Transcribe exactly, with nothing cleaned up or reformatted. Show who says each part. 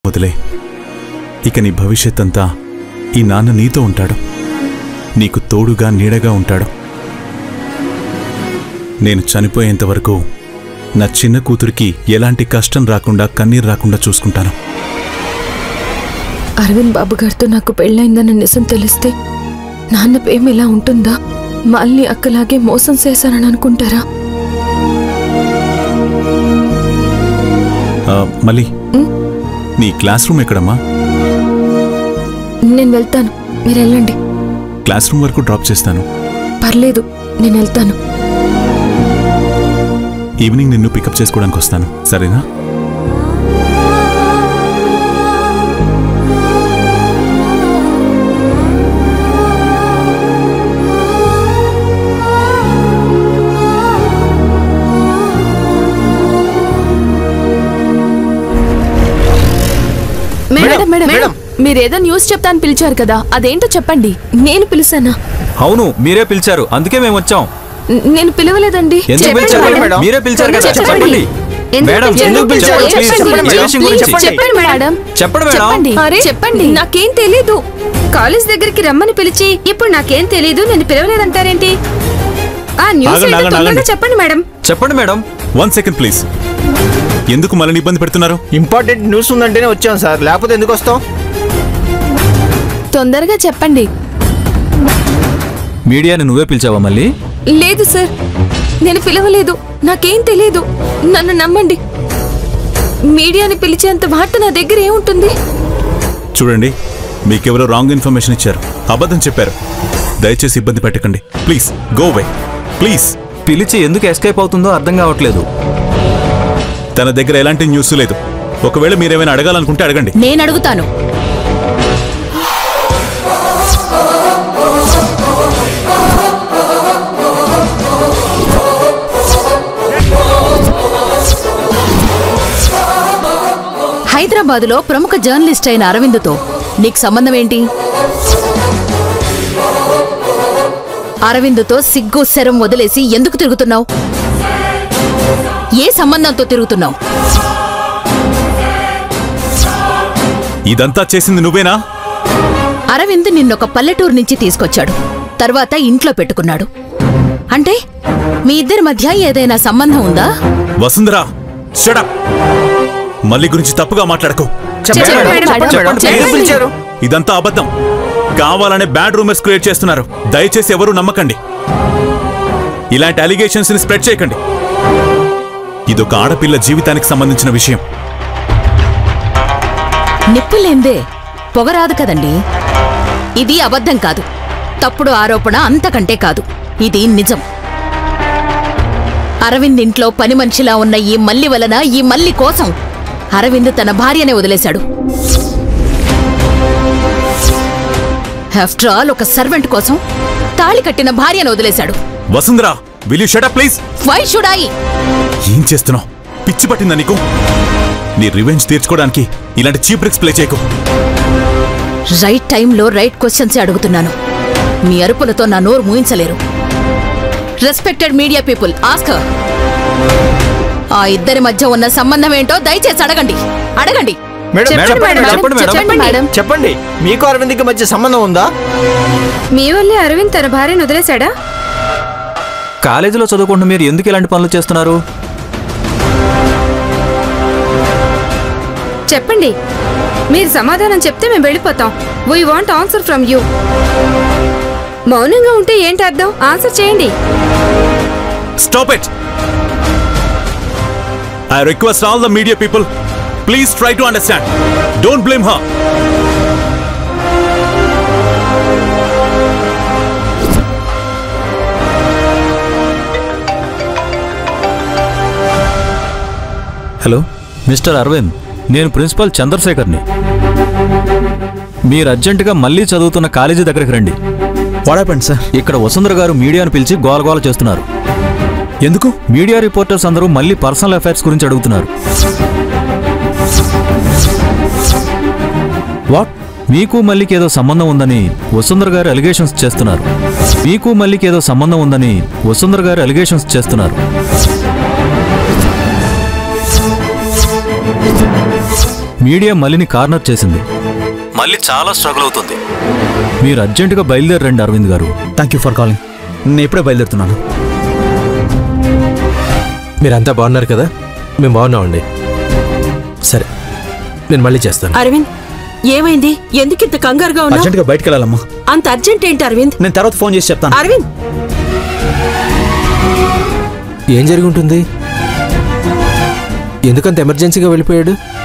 Speaker 1: వదిలే. ఇక నీ భవిష్యత్తంతా ఈ నాన్న నీతో ఉంటాడు, నీకు తోడుగా నీడగా ఉంటాడు. నేను చనిపోయేంతవరకు నా చిన్న కూతురికి ఎలాంటి కష్టం రాకుండా కన్నీరు రాకుండా చూసుకుంటాను.
Speaker 2: అరవింద్ బాబు గారితో నాకు పెళ్ళైందన్న నిజం తెలిస్తే నాన్న ప్రేమ ఇలా ఉంటుందా? మళ్ళీ అక్కలాగే మోసం చేశానని అనుకుంటారా?
Speaker 1: మళ్ళీ నీ క్లాస్ రూమ్ ఎక్కడమ్మా?
Speaker 2: నేను వెళ్తాను, మీరు వెళ్ళండి.
Speaker 1: క్లాస్ రూమ్ వరకు డ్రాప్ చేస్తాను.
Speaker 2: పర్లేదు, నేను వెళ్తాను.
Speaker 1: ఈవినింగ్ నిన్ను పికప్ చేసుకోవడానికి వస్తాను, సరేనా?
Speaker 2: మేడం మేడం మీరేదో న్యూస్ చెప్తాను పిలిచారు కదా, అదేంటో చెప్పండి. నేను పిలిచానా?
Speaker 3: అవును, మీరే పిలిచారు, అందుకే మేము వచ్చాం.
Speaker 2: నేను పిలవలేదండి.
Speaker 3: మీరే పిలిచారు కదా, చెప్పండి.
Speaker 2: చెప్పండి. నాకేం తెలీదు. కాలేజ్ దగ్గరికి రమ్మని పిలిచి ఇప్పుడు నాకేం తెలీదు, నేను పిలవలేదంటారేంటి? ఆ న్యూస్ చెప్పండి మేడం.
Speaker 3: చెప్పండి మేడం.
Speaker 1: One second please. ఎందుకు మనల్ని ఇబ్బంది పెడుతున్నారు?
Speaker 4: ఇంపార్టెంట్ న్యూస్ ఉందంటేనే వచ్చాం సార్, లేకపోతే ఎందుకు వస్తాం?
Speaker 2: తొందరగా చెప్పండి.
Speaker 3: మీడియాని నువ్వే పిలిచావా మళ్ళీ?
Speaker 2: లేదు సార్, నేను పిలవలేదు, నాకేం తెలీదు, నన్ను నమ్మండి. మీడియాని పిలిచేంత వార్త నా దగ్గర ఏముంటుంది?
Speaker 1: చూడండి, మీకెవరో రాంగ్ ఇన్ఫర్మేషన్ ఇచ్చారు, అబద్ధం చెప్పారు. దయచేసి ఇబ్బంది పెట్టకండి, ప్లీజ్ గో అవే ప్లీజ్.
Speaker 3: పిలిచి ఎందుకు ఎస్కేప్ అవుతుందో అర్థం కావట్లేదు.
Speaker 1: తన దగ్గర ఎలాంటి న్యూస్ లేదు. ఒకవేళ మీరేమైనా అడగాలనుకుంటే అడగండి.
Speaker 2: నేను అడుగుతాను. హైదరాబాదులో ప్రముఖ జర్నలిస్ట్ అయిన అరవింద్తో నీకు సంబంధం ఏంటి? అరవింద్తో సిగ్గు శరం వదిలేసి ఎందుకు తిరుగుతున్నావు? ఏ సంబంధంతో తిరుగుతున్నావు?
Speaker 1: ఇదంతా చేసింది నువ్వేనా?
Speaker 2: అరవింద్ నిన్నొక పల్లెటూరు నుంచి తీసుకొచ్చాడు, తర్వాత ఇంట్లో పెట్టుకున్నాడు. అంటే మీ ఇద్దరి మధ్య ఏదైనా సంబంధం ఉందా?
Speaker 1: Vasundhara, shut up. మళ్ళీ గురించి తప్పుగా మాట్లాడకు. ఇదంతా అబద్ధం. కావాలనే బ్యాడ్ రూమర్స్ క్రియేట్ చేస్తున్నారు. దయచేసి ఎవరూ నమ్మకండి. ఇలాంటి అలిగేషన్స్ ని స్ప్రెడ్ చేయకండి. ఇదొక ఆడపిల్ల జీవితానికి సంబంధించిన విషయం.
Speaker 2: నిప్పులేందే పొగరాదు కదండి. ఇది అబద్ధం కాదు, తప్పుడు ఆరోపణ అంతకంటే కాదు, ఇది నిజం. అరవింద్ ఇంట్లో పని మనిషిలా ఉన్న ఈ మల్లి వలన, ఈ మల్లి కోసం అరవింద్ తన భార్యనే వదిలేశాడు. ఆఫ్టర్ ఆల్ ఒక సర్వెంట్ కోసం తాళి కట్టిన భార్యను వదిలేశాడు.
Speaker 1: Vasundhara, will you shut up please?
Speaker 2: Why should I?
Speaker 1: ఏం చేస్తున్నావు? పిచ్చి పట్టిందా నీకు? నీ రివెంజ్ తీర్చుకోవడానికి ఇలాంటి చీప్ ట్రిక్స్ ప్లే చేయకు.
Speaker 2: రైట్ టైంలో రైట్ క్వశ్చన్స్ అడుగుతున్నాను. మీ అరుపులతో నా నోరు మూయించలేరు. Respected media people, ask her. ఆ ఇద్దరి మధ్య ఉన్న సంబంధం ఏంటో దయచేసి అడగండి, అడగండి.
Speaker 4: చెప్పండి, మీకు అరవింద్కి మధ్య సంబంధం ఉందా?
Speaker 2: మీ వల్లే అరవింద్ తన భార్యను వదిలేశాడా?
Speaker 3: కాలేజీలో చదువుకుంటూ మీరు ఎందుకు ఇలాంటి పనులు చేస్తున్నారు?
Speaker 2: చెప్పండి. మీరు సమాధానం చెప్తే మేము వెళ్ళిపోతాం. We want answer from you. మౌనంగా ఉంటే ఏంటి అర్థం? ఆన్సర్ చేయండి.
Speaker 1: Stop it. I request all the media people, please try to understand. Don't blame her.
Speaker 3: Hello mister Aravind, నేను ప్రిన్సిపల్ చంద్రశేఖర్ని. మీరు అర్జెంటుగా మళ్ళీ చదువుతున్న కాలేజీ దగ్గరికి రండి.
Speaker 4: వాడపండి సార్.
Speaker 3: ఇక్కడ వసుంధర గారు మీడియాను పిలిచి గోలగోల చేస్తున్నారు.
Speaker 1: ఎందుకు?
Speaker 3: మీడియా రిపోర్టర్స్ అందరూ మళ్ళీ పర్సనల్ అఫైర్స్ గురించి అడుగుతున్నారు. వాట్? మీకు మళ్ళీకి ఏదో సంబంధం ఉందని వసుంధర గారు అలిగేషన్స్ చేస్తున్నారు. మీకు మళ్ళీకి ఏదో సంబంధం ఉందని వసుంధర గారు అలిగేషన్స్ చేస్తున్నారు. మీడియా మల్లిని కార్నర్ చేసింది. మళ్ళీ చాలా స్ట్రగుల్ అవుతుంది. మీరు అర్జెంటుగా బయలుదేరండి Aravind garu.
Speaker 4: Thank you for calling. నేను ఇప్పుడే బయలుదేరుతున్నాను.
Speaker 5: మీరంతా బాగున్నారు కదా? మేము బాగున్నామండి. సరే, నేను మళ్ళీ చేస్తాను.
Speaker 6: అరవింద్, ఏమైంది? ఎందుకు ఇంత కంగారుగా ఉన్నా?
Speaker 4: అర్జెంట్గా బయటకు వెళ్ళాలమ్మా.
Speaker 6: అంత అర్జెంట్ ఏంటి అరవింద్?
Speaker 4: నేను తర్వాత ఫోన్ చేసి చెప్తాను.
Speaker 6: అరవింద్,
Speaker 5: ఏం జరిగి ఉంటుంది? ఎందుకంత ఎమర్జెన్సీగా వెళ్ళిపోయాడు?